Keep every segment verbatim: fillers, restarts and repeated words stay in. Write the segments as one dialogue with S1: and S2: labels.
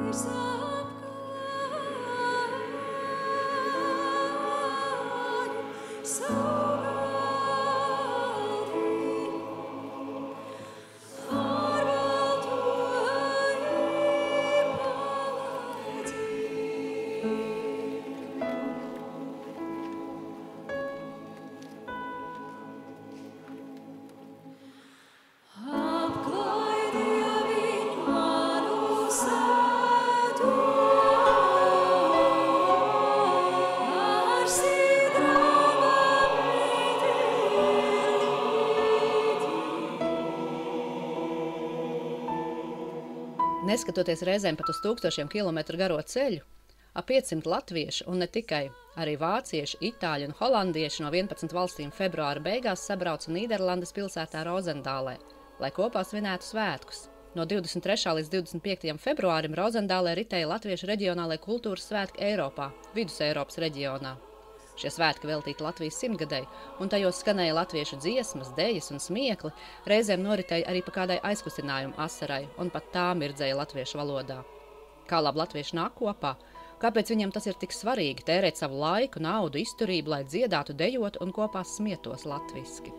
S1: Neskatoties reizēm pat uz tūkstošiem kilometru garo ceļu, ap piecsimt latviešu un ne tikai, arī vācieši, itāļi un holandieši no vienpadsmit valstīm februāra beigās sabrauca Nīderlandes pilsētā Rozendālē, lai kopā svinētu svētkus. No divdesmit trešā līdz divdesmit piektajam februārim Rozendālē ritēja latviešu reģionālai kultūras svētki Eiropā, Vidus Eiropas reģionā. Šie svētki veltīti Latvijas simtgadei, un tajos skanēja latviešu dziesmas, dejas un smiekli, reizēm noritēja arī pa kādai aizkustinājumu asarai, un pat tā mirdzēja latviešu valodā. Kā labi latvieši nāk kopā? Kāpēc viņiem tas ir tik svarīgi tērēt savu laiku, naudu, izturību, lai dziedātu, dejotu un kopā smietos latviski?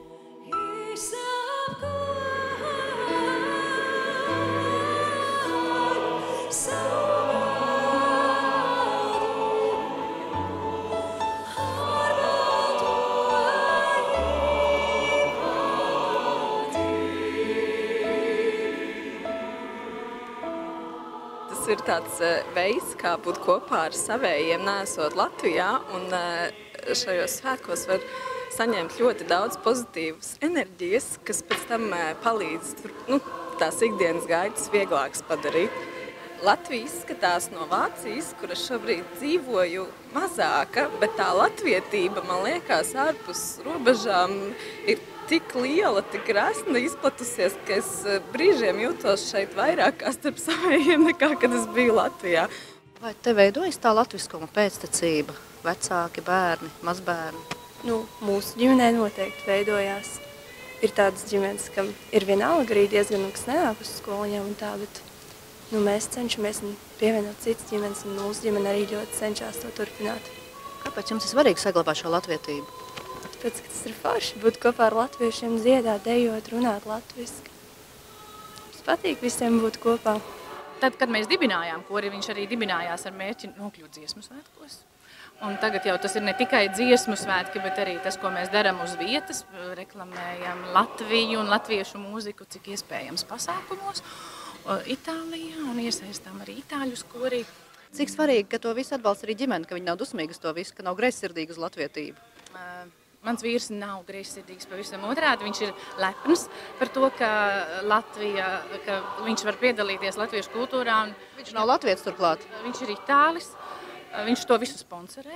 S2: Tas ir tāds veids, kā būt kopā ar savējiem, neesot Latvijā, un šajos svētkos var saņemt ļoti daudz pozitīvas enerģijas, kas pēc tam palīdz nu, tās ikdienas gaitas vieglākas padarīt. Latvija izskatās no Vācijas, kura šobrīd dzīvoju mazāka, bet tā latvietība, man liekas, ārpus robežām ir tik liela, tik resna izplatusies, ka es brīžiem jūtos šeit vairāk kā starp savējiem nekā, kad es biju Latvijā.
S1: Vai te veidojas tā latviskuma pēctecība? Vecāki, bērni, mazbērni?
S3: Nu, mūsu ģimenē noteikti veidojās. Ir tādas ģimenes, kam ir vienalga arī diezgan, kas nenāk uz skoliņām un tā, bet nu, mēs cenšamies pievienot citas ģimenes, un mūsu ģimene arī ļoti cenšas to turpināt.
S1: Kāpēc jums ir svarīgi saglabāt šo latvietību?
S3: Tāpēc, ka tas ir forši būt kopā ar latviešiem, dziedāt, dejot, runāt latviski. Mums patīk visiem būt kopā.
S4: Tad, kad mēs dibinājām kori, viņš arī dibinājās ar mērķi nokļūt dziesmu svētkos. Un tagad jau tas ir ne tikai dziesmu svētki, bet arī tas, ko mēs darām uz vietas, reklamējam Latviju un latviešu mūziku, cik iespējams pasākumos Itālijā un iesaistām arī itāļus korī.
S1: Cik svarīgi, ka to visu atbalsta arī ģimene, ka viņi nav dusmīgi uz to visu, ka nav greizsirdīgi uz latvietību?
S4: Mans vīrs nav greizsirdīgs, pavisam otrādi. Viņš ir lepns par to, ka Latvija, ka viņš var piedalīties latviešu kultūrā. Un
S1: viņš nav latvietis turklāt?
S4: Viņš ir itālis. Viņš to visu sponsorē.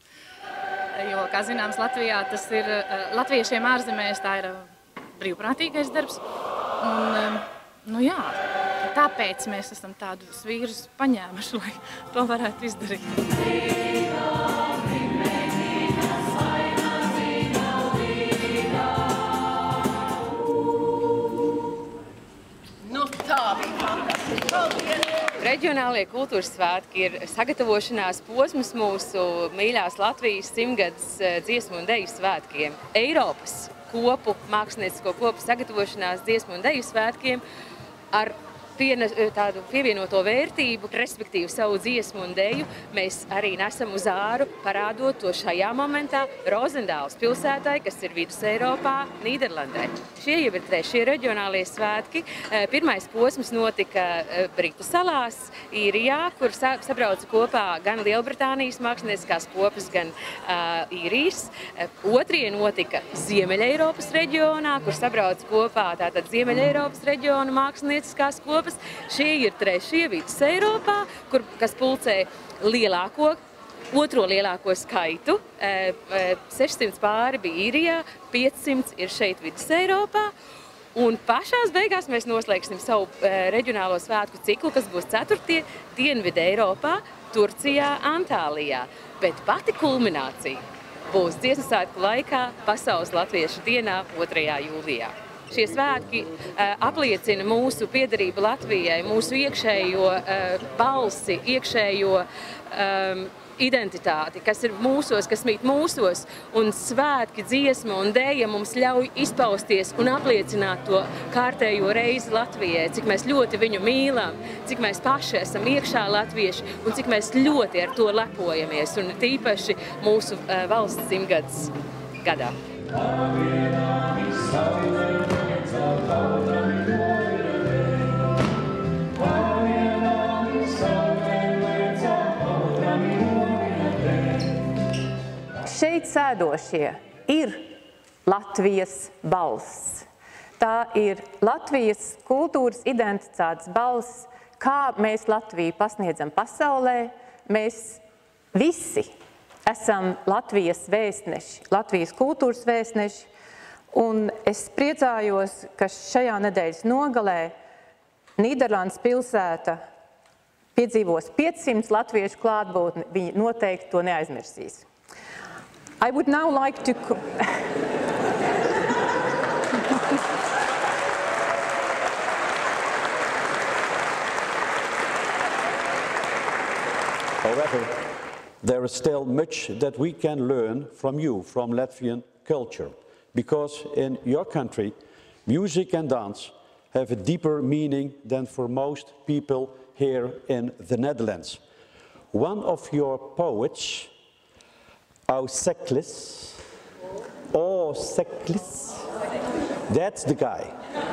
S4: Jo, kā zināms, Latvijā tas ir, latviešiem ārzemēs tā ir brīvprātīgais darbs. Un, nu jā, tāpēc mēs esam tādus vīrus paņēmuši, lai to varētu izdarīt.
S5: Reģionālie kultūras svētki ir sagatavošanās posms mūsu mīļās Latvijas simtgades dziesmu un deju svētkiem. Eiropas kopu, māksliniecisko kopu sagatavošanās dziesmu un deju svētkiem ar Piena, tādu pievienoto vērtību, respektīvi savu dziesmu un deju, mēs arī nesam uz āru, parādot to šajā momentā Rozendāles pilsētai, kas ir Vidus Eiropā, Nīderlandē. Šie jau ir trešie reģionālie svētki. Pirmais posms notika Britu salās, Īrijā, kur sabrauca kopā gan Lielbritānijas mākslinieckās kopas, gan uh, Īrijas. Otrie notika Ziemeļa Eiropas reģionā, kur sabrauca kopā tātad Ziemeļa Eiropas reģiona mākslinieckās kopas. Šie ir trešie Vidus Eiropā, kur, kas pulcē lielāko, otro lielāko skaitu. sešsimt pāri bija Īrijā, piecsimt ir šeit Vidus Eiropā. Un pašās beigās mēs noslēgsim savu reģionālo svētku ciklu, kas būs ceturtie Dienvidu Eiropā, Turcijā, Antālijā. Bet pati kulminācija būs dziesmu svētku laikā Pasaules latviešu dienā otrajā jūlijā. Šie svētki apliecina mūsu piederību Latvijai, mūsu iekšējo balsi, iekšējo um, identitāti, kas ir mūsos, kas mīt mūsos, un svētki, dziesma un dēja mums ļauj izpausties un apliecināt to kārtējo reizi Latvijai, cik mēs ļoti viņu mīlam, cik mēs paši esam iekšā latvieši un cik mēs ļoti ar to lepojamies, un tīpaši mūsu uh, valsts simtgadus gadā.
S6: Šeit sēdošie ir Latvijas balss. Tā ir Latvijas kultūras identitātes balss, kā mēs Latviju pasniedzam pasaulē. Mēs visi esam Latvijas vēstneši, Latvijas kultūras vēstneši, un es priecājos, ka šajā nedēļas nogalē Nīderlandes pilsēta piedzīvos piecsimt latviešu klātbūtni, viņi noteikti to neaizmirsīs. I would now like to...
S7: However, there is still much that we can learn from you, from Latvian culture, because in your country, music and dance have a deeper meaning than for most people here in the Netherlands. One of your poets, Auseklis, Auseklis, that's the guy.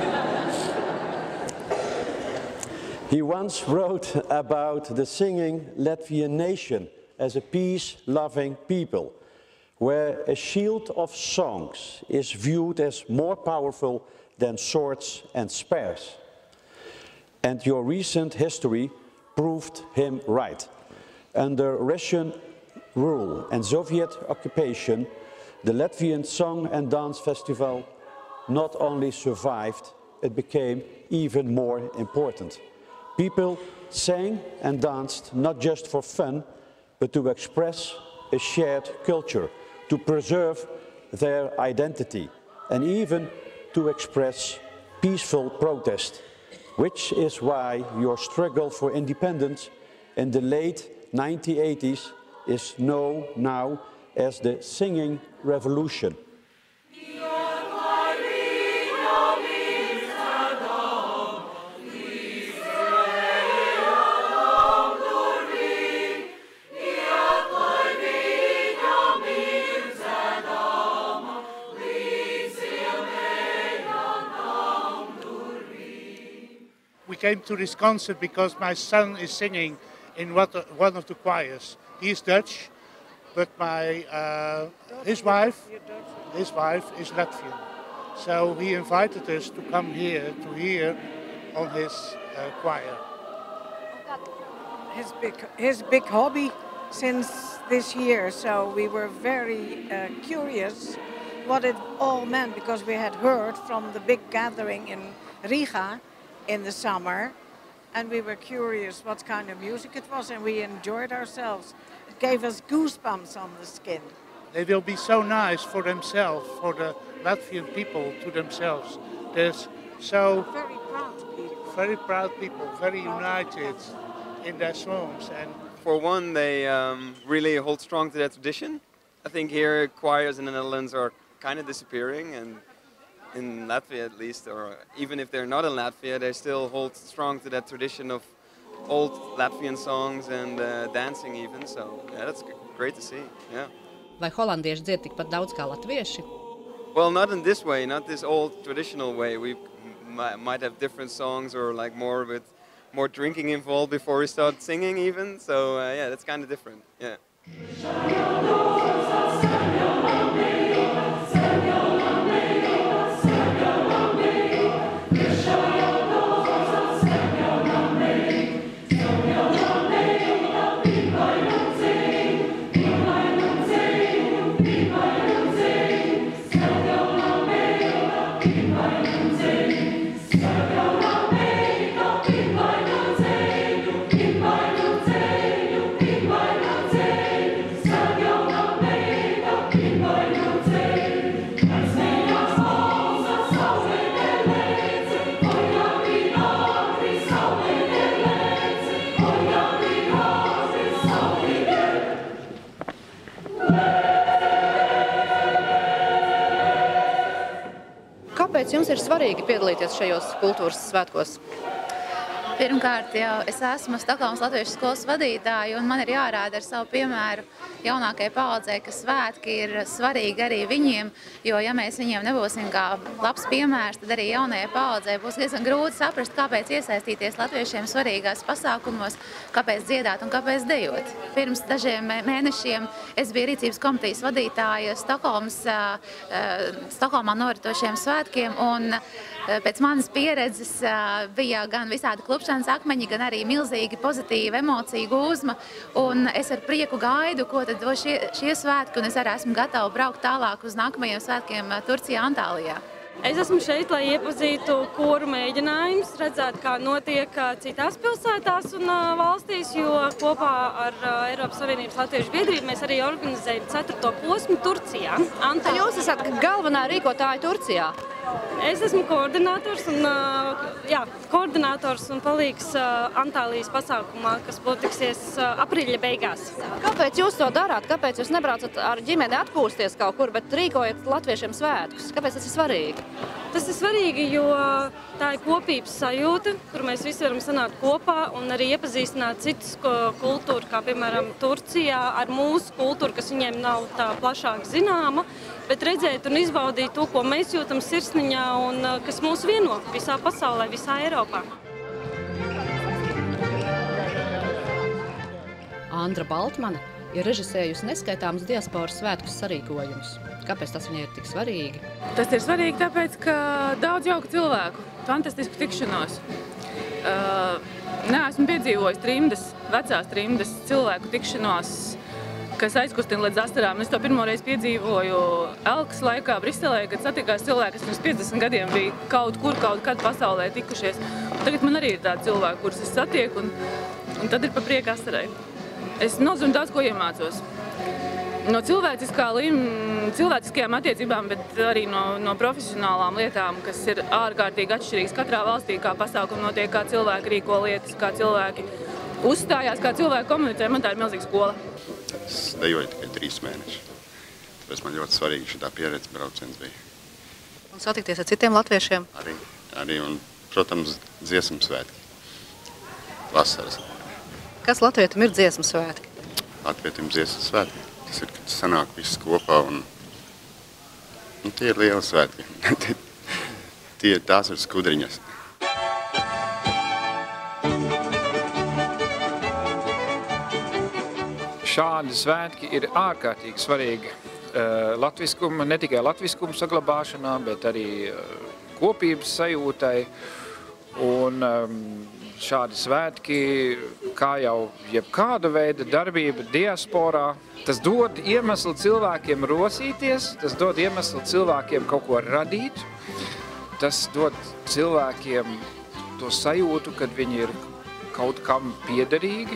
S7: He once wrote about the singing Latvian nation as a peace-loving people, where a shield of songs is viewed as more powerful than swords and spears. And your recent history proved him right. Under Russian rule and Soviet occupation, the Latvian Song and Dance Festival not only survived, it became even more important. People sang and danced not just for fun, but to express a shared culture, to preserve their identity, and even to express peaceful protest, which is why your struggle for independence in the late nineteen eighties is known now as the Singing Revolution.
S8: We came to this concert because my son is singing in one of the choirs. He's Dutch, but my uh, his wife, his wife is Latvian. So he invited us to come here to hear on his uh, choir.
S9: His big, his big hobby since this year. So we were very uh, curious what it all meant, because we had heard from the big gathering in Riga in the summer, and we were curious what kind of music it was, and we enjoyed ourselves. It gave us goosebumps on the skin.
S8: They will be so nice for themselves, for the Latvian people to themselves. They're so
S9: Very proud people.
S8: very proud people, very united in their songs. And
S10: for one, they um, really hold strong to that tradition. I think here choirs in the Netherlands are kind of disappearing, and in Latvia at least, or even if they're not in Latvia, they still hold strong to that tradition of old Latvian songs and uh, dancing even. So yeah, that's great to see. Yeah.
S1: Vai holandieši dzied tikpat daudz kā latvieši?
S10: Well, not in this way, not this old traditional way. We might have different songs, or like more with more drinking involved before we start singing even. So uh, yeah, that's kind of different. Yeah.
S11: Thank you.
S1: jums ir svarīgi piedalīties šajos kultūras svētkos?
S11: Pirmkārt, jau es esmu Stokholmas latviešu skolas vadītāja, un man ir jārāda ar savu piemēru jaunākajai paaudzei, ka svētki ir svarīgi arī viņiem, jo ja mēs viņiem nebūsim kā labs piemērs, tad arī jaunajai paaudzei būs diezgan grūti saprast, kāpēc iesaistīties latviešiem svarīgās pasākumos, kāpēc dziedāt un kāpēc dejot. Pirms dažiem mēnešiem es biju rīcības komitejas vadītāja Stokholmas, Stokholmā noritošiem svētkiem, un pēc manas pieredzes bija gan visādi klupšanas akmeņi, gan arī milzīgi pozitīva emocija gūzma, un es ar prieku gaidu, ko tad dos šie, šie svētki, un es arī esmu gatava braukt tālāk uz nākamajiem svētkiem Turcijā, Antālijā.
S12: Es esmu šeit, lai iepazītu koru mēģinājumus, redzētu, kā notiek citās pilsētās un valstīs, jo kopā ar Eiropas Savienības Latviešu biedrību mēs arī organizējam ceturto posmu Turcijā.
S1: Anta, jūs esat galvenā rīkotāja Turcijā?
S12: Es esmu koordinators un, jā, koordinators un palīgs Antālijas pasākumā, kas notiksies aprīļa beigās.
S1: Kāpēc jūs to darāt? Kāpēc jūs nebraucat ar ģimeni atpūsties kaut kur, bet rīkojat latviešiem svētkus? Kāpēc tas ir svarīgi?
S12: Tas ir svarīgi, jo tā ir kopības sajūta, kur mēs visi varam sanākt kopā un arī iepazīstināt citas kultūru, kā piemēram Turcijā, ar mūsu kultūru, kas viņiem nav tā plašāk zināma, bet redzēt un izbaudīt to, ko mēs jūtam sirsniņā un kas mūs vieno visā pasaulē, visā Eiropā.
S1: Andra Baltmane ir režisējusi neskaitāmus diasporas svētkus sarīkojumus. Kāpēc tas viņai ir tik svarīgi?
S4: Tas ir svarīgi tāpēc, ka daudz jauku cilvēku, fantastisku tikšanos. Uh, neesmu piedzīvojis trimdas, vecās trimdas cilvēku tikšanos, kas aizkustina līdz asarām. Es to pirmo reizi piedzīvoju Elkas laikā Briselē, kad satikās cilvēki, kas pirms piecdesmit gadiem bija kaut kur, kaut kad pasaulē tikušies. Un tagad man arī ir tādi cilvēki, kurus es satieku, un, un tad ir pa prieku asarai. Es nozīm daudz ko iemācos. No cilvēciskajām attiecībām, bet arī no, no profesionālām lietām, kas ir ārkārtīgi atšķirīgas katrā valstī, kā pasākumi notiek, kā cilvēki rīko lietas, kā cilvēki uzstājās, kā cilvēki komunicē. Man tā ir milzīga skola.
S13: Es dejoju tikai trīs mēnešus. Tāpēc man ļoti svarīgi šitā pieredze brauciens bija.
S1: Un satikties ar citiem latviešiem?
S13: Arī, arī un, protams, dziesmu svētki. Vasaras.
S1: Kas latvietim ir dziesmu svētki?
S13: Latvietim dziesmu svētki. Tas ir, kad sanāk viss kopā un, un tie ir lieli svētki. tie, tās ir skudriņas.
S14: Šādi svētki ir ārkārtīgi svarīgi latviskuma, ne tikai latviskuma saglabāšanā, bet arī kopības sajūtai. Un šādi svētki, kā jau jebkāda veida darbība diasporā, tas dod iemeslu cilvēkiem rosīties, tas dod iemeslu cilvēkiem kaut ko radīt, tas dod cilvēkiem to sajūtu, kad viņi ir kaut kam piederīgi.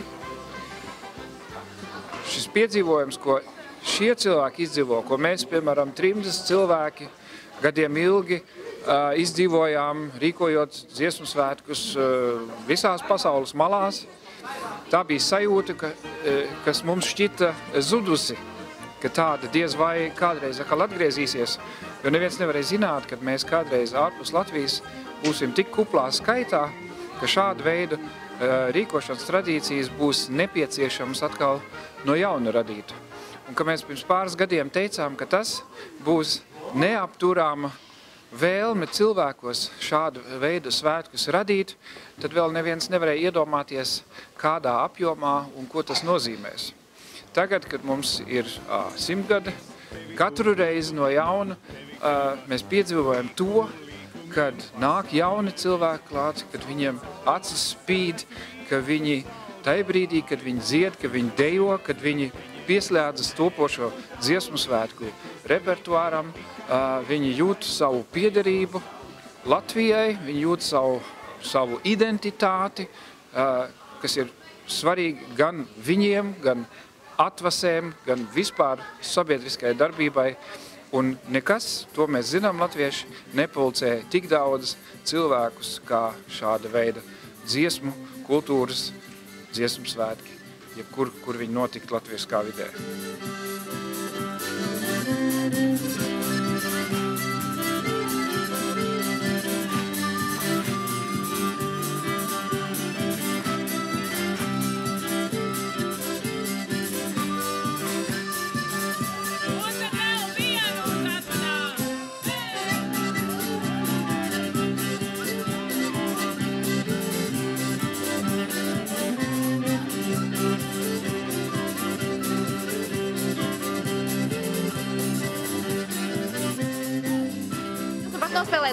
S14: Šis piedzīvojums, ko šie cilvēki izdzīvo, ko mēs, piemēram, trimdas cilvēki gadiem ilgi uh, izdzīvojām, rīkojot dziesmu svētkus uh, visās pasaules malās, tā bija sajūta, ka, uh, kas mums šķita zudusi, ka tāda diez vai kādreiz atkal atgriezīsies, jo neviens nevarēja zināt, kad mēs kādreiz ārpus Latvijas būsim tik kuplā skaitā, ka šāda veida uh, rīkošanas tradīcijas būs nepieciešams atkal no jauna radīt. Un ka mēs pirms pāris gadiem teicām, ka tas būs neapturāma vēlme cilvēkos šādu veidu svētkus radīt, tad vēl neviens nevarēja iedomāties, kādā apjomā un ko tas nozīmēs. Tagad, kad mums ir uh, simtgade, katru reizi no jauna uh, mēs piedzīvojam to, kad nāk jauni cilvēki klāt, kad viņiem acis spīd, ka viņi tajā brīdī, kad viņi dzied, ka viņi dejo, kad viņi pieslēdzas topošo dziesmu svētku repertuāram, viņi jūt savu piederību Latvijai, viņi jūt savu, savu identitāti, kas ir svarīgi gan viņiem, gan atvasēm, gan vispār sabiedriskai darbībai. Un nekas, to mēs zinām latvieši, nepulcē tik daudz cilvēkus kā šāda veida dziesmu, kultūras, dziesmu svētki, jebkur, kur viņi notikt latvieskā vidē.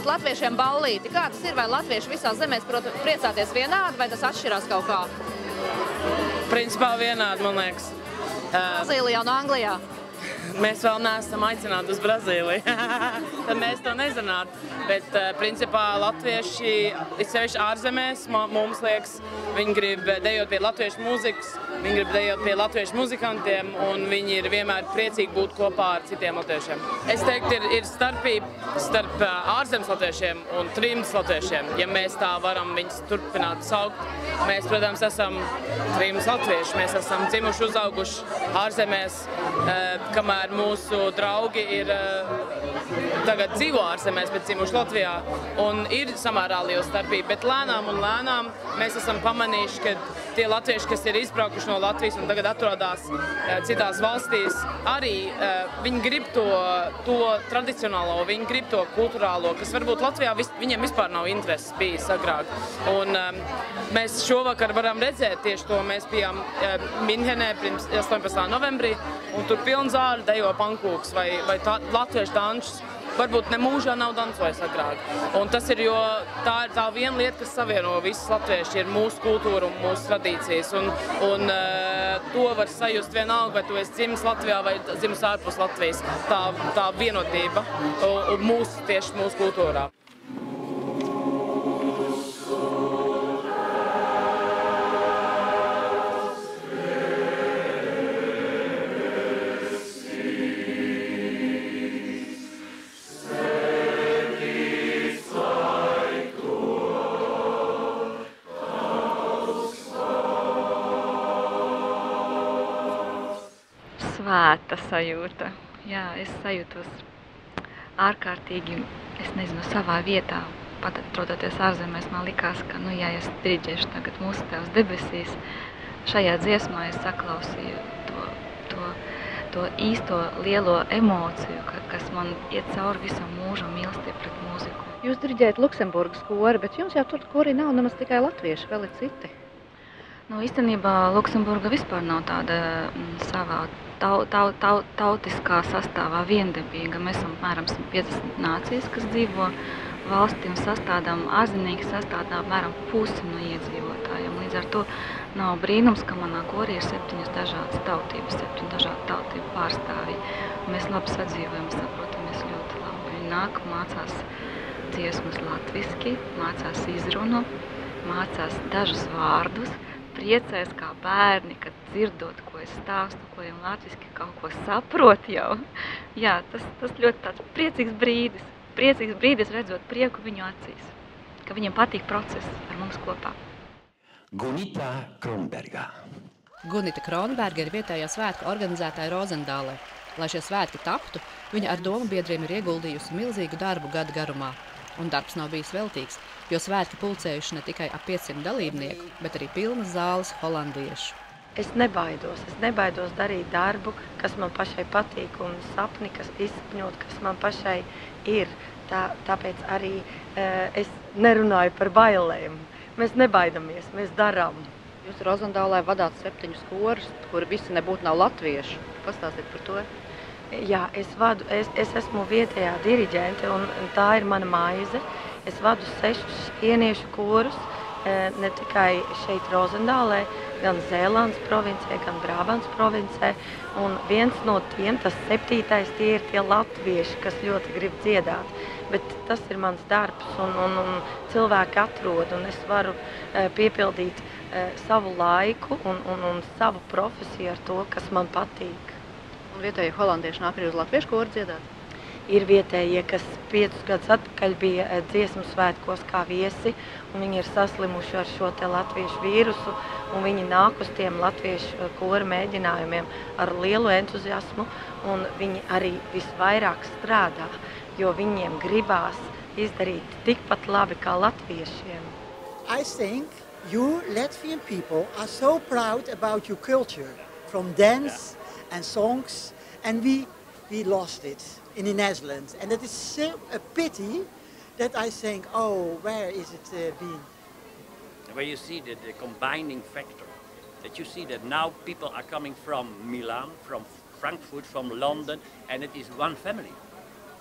S1: ierosināt latviešiem ballīti. Kā tas ir, vai latvieši visās zemēs prot priecāties vienādi, vai tas atšķirās kaut kā?
S15: Principā vienādi, man liekas.
S1: Brazīlijā un Anglijā.
S15: Mēs vēl neesam aicināti uz Brazīliju, tad mēs to nezinātu. Bet, principā, latvieši, it sevišķi ārzemēs, mums liekas, viņi grib dejot pie latviešu mūzikas, viņi grib dejot pie latviešu muzikantiem, un viņi ir vienmēr priecīgi būt kopā ar citiem latviešiem. Es teiktu, ir, ir starpība starp ārzemes latviešiem un trimdas latviešiem. Ja mēs tā varam viņus turpināt saukt, mēs, protams, esam trimdas latvieši. Mēs esam dzimuši, uzauguši ārzemēs, kamēr mūsu draugi ir tagad dzīvo ārzemēs, bet dzimuši Latvijā, un ir samērā liela starpība, bet lēnām un lēnām mēs esam pamanījuši, ka tie latvieši, kas ir izbraukuši no Latvijas un tagad atrodas citās valstīs, arī viņi grib to, to tradicionālo, viņi grib to kulturālo, kas varbūt Latvijā vis, viņiem vispār nav intereses bijis agrāk. Un mēs šovakar varam redzēt tieši to, mēs bijām Minhenē pirms astoņpadsmitā novembrī, un tur piln zāli dejo pankūks vai, vai tā, latviešu dančus. Varbūt ne mūžā nav dancojis agrāk. Un tas ir, jo tā ir tā viena lieta, kas savieno visus latvieši, ir mūsu kultūra un mūsu tradīcijas. Un, un uh, to var sajust vienalga, vai tu esi dzimis Latvijā vai dzimis ārpus Latvijas. Tā, tā vienotība un, un mūsu, tieši mūsu kultūrā.
S16: Svēta sajūta. Jā, es sajūtos ārkārtīgi, es nezinu, savā vietā. Pat atrodoties ārzemēs, man likās, ka, nu, ja es diriģēšu tagad mūsu Tēvs debesīs, šajā dziesmā es saklausīju to, to, to īsto lielo emociju, kas man iet cauri visam mūžam mīlestību pret mūziku.
S1: Jūs diriģējat Luksemburgas kori, bet jums jau tur kori nav nemaz tikai latvieši, vēl ir citi.
S16: Nu, īstenībā Luksemburga vispār nav tāda m, savā tau, tau, tau, tautiskā sastāvā viendabīga. Mēs esam apmēram simt piecdesmit nācijas, kas dzīvo valstī un sastādām, ārzemnieki sastādā apmēram pusi no iedzīvotājiem. Līdz ar to nav brīnums, ka manā korī ir septiņas dažādas tautības, septiņu dažādu tautību pārstāvji. Mēs labi sadzīvojam, saprotamies ļoti labi. Viņi nāk, mācās dziesmas latviski, mācās izrunu, mācās dažus vārdus, priecēs kā bērni, kad dzirdot, ko es stāstu, ko viņam latviski kaut ko saprot jau. Jā, tas, tas ļoti tāds priecīgs brīdis. Priecīgs brīdis redzot prieku viņu acīs, ka viņiem patīk process ar mums kopā.
S17: Gunita Kronberga.
S1: Gunita Kronberga ir vietējā svētku organizētāja Rozendālē. Lai šie svētki taptu, viņa ar domu biedriem ir ieguldījusi milzīgu darbu gadu garumā. Un darbs nav bijis veltīgs, jo svētki pulcējuši ne tikai ap piecsimt dalībnieku, bet arī pilnas zāles holandiešu.
S3: Es nebaidos, es nebaidos darīt darbu, kas man pašai patīk, un sapni, kas izsapņot, kas man pašai ir. Tā, tāpēc arī e, es nerunāju par bailēm. Mēs nebaidamies, mēs darām.
S1: Jūs Rozendālē vadāt septiņus korus, kuri visi nebūtu nav latvieši. Pastāstiet par to.
S3: Jā, es, vadu, es, es esmu vietējā diriģente, un tā ir mana maize. Es vadu sešus jēniešu korus, ne tikai šeit Rozendālē, gan Zēlandes provincē, gan Brabants provincē. Un viens no tiem, tas septītais, tie ir tie latvieši, kas ļoti grib dziedāt. Bet tas ir mans darbs, un, un, un cilvēki atrod, un es varu piepildīt savu laiku un, un, un savu profesiju ar to, kas man patīk.
S1: Un vietējie holandieši nāk arī uz latviešu koru dziedāt?
S3: Ir vietējie, kas piecus gadus atpakaļ bija dziesmu svētkos kā viesi, un viņi ir saslimuši ar šo te latviešu vīrusu, un viņi nāk uz tiem latviešu koru mēģinājumiem ar lielu entuziasmu, un viņi arī visvairāk strādā, jo viņiem gribās izdarīt tikpat labi kā latviešiem.
S18: I think you Latvian people are so proud about your culture, from dance and songs, and we we lost it in the Netherlands, and it is so a pity that I think, oh, where is it uh, been?
S19: Where you see the, the combining factor, that you see that now people are coming from Milan, from Frankfurt, from London, and it is one family.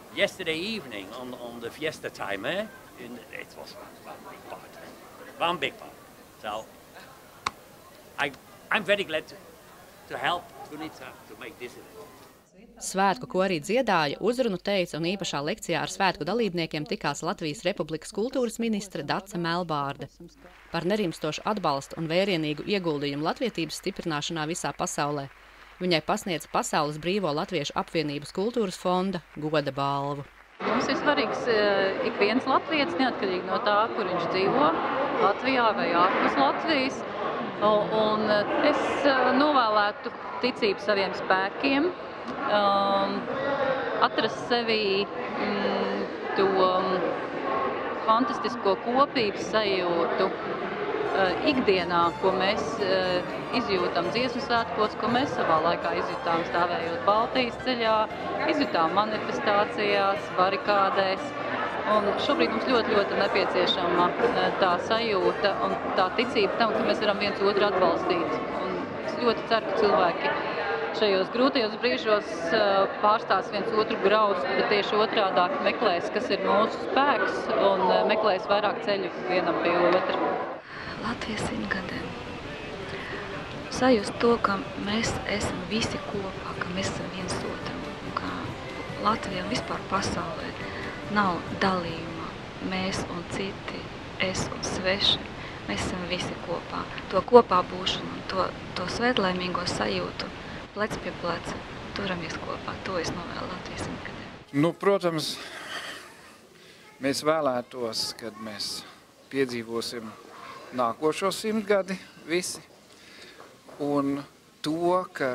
S19: yesterday evening on, on the fiesta time, eh? In, it was one, one big part. Eh? One big part. So I, I'm very glad to, to help Gunita to make this event.
S1: Svētku korī dziedāja, uzrunu teica un īpašā lekcijā ar svētku dalībniekiem tikās Latvijas Republikas kultūras ministre Dace Melbārde. Par nerimstošu atbalstu un vērienīgu ieguldījumu latvietības stiprināšanā visā pasaulē viņai pasniedza Pasaules Brīvo Latviešu apvienības kultūras fonda goda balvu.
S20: Mums ir svarīgs ik viens latvietis, neatkarīgi no tā, kur viņš dzīvo, Latvijā vai ārpus Latvijas. Un es novēlētu ticību saviem spēkiem, Um, atrast sevī mm, to um, fantastisko kopības sajūtu uh, ikdienā, ko mēs uh, izjūtam dziesmu svētkos, ko mēs savā laikā izjūtām stāvējot Baltijas ceļā, izjūtām manifestācijās, barikādēs. Un šobrīd mums ļoti, ļoti nepieciešama uh, tā sajūta un tā ticība tam, ka mēs varam viens otru atbalstīt. Un es ļoti ceru, ka cilvēki šajos grūtajos brīžos pārstās viens otru graust, bet tieši otrādāk meklēs, kas ir mūsu spēks, un meklēs vairāk ceļu vienam pie otra.
S16: Latvijas simtgadē sajust to, ka mēs esam visi kopā, ka mēs esam viens otram, ka Latvijā un vispār pasaulē nav dalījuma mēs un citi, es un sveši. Mēs esam visi kopā. To kopā būšanu, to, to svētlaimīgo sajūtu, plec pie pleca, turamies kopā. To es novēlu Latvijas simtgadē.
S14: Nu, protams, mēs vēlētos, kad mēs piedzīvosim nākošo simtgadi visi. Un to, ka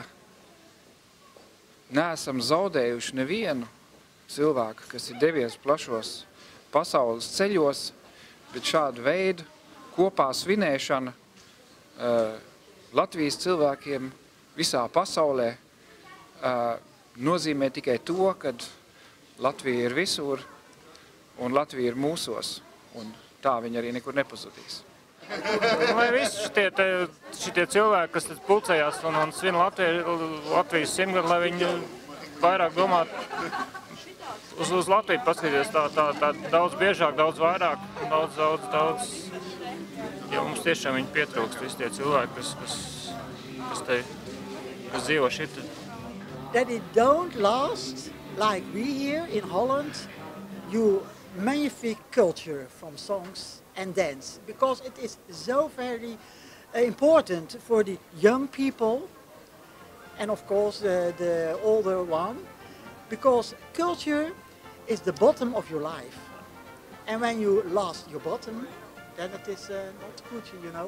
S14: neesam zaudējuši nevienu cilvēku, kas ir devies plašos pasaules ceļos, bet šādu veidu kopā svinēšana uh, Latvijas cilvēkiem visā pasaulē uh, nozīmē tikai to, ka Latvija ir visur un Latvija ir mūsos, un tā viņa arī nekur nepazudīs.
S21: Lai visi šitie, te, šitie cilvēki, kas pulcējās un, un svin Latviju, Latvijas simtgadu, lai viņi vairāk domā uz, uz Latviju paskatīties tā, tā, tā daudz biežāk, daudz vairāk, daudz, daudz, daudz, jo mums tiešām viņi pietrūkst visi tie cilvēki, kas, kas, kas te kas dzīvo šit.
S18: That it don't last like we here in Holland, you magnifique culture from songs and dance, because it is so very uh, important for the young people and of course uh, the older one, because culture is the bottom of your life, and when you lost your bottom, then it is uh, not good, you know.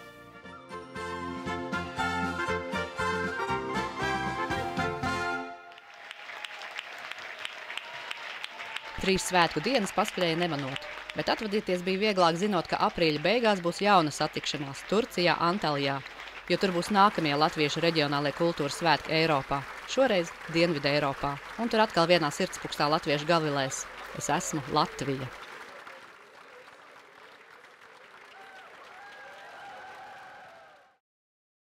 S1: Trīs svētku dienas paskrēja nemanot, bet atvadīties bija vieglāk zinot, ka aprīļa beigās būs jauna satikšanās Turcijā, Antalijā, jo tur būs nākamie latviešu reģionālie kultūras svētki Eiropā, šoreiz Dienvidu Eiropā, un tur atkal vienā sirdspukstā latviešu gavilēs. Es esmu Latvija.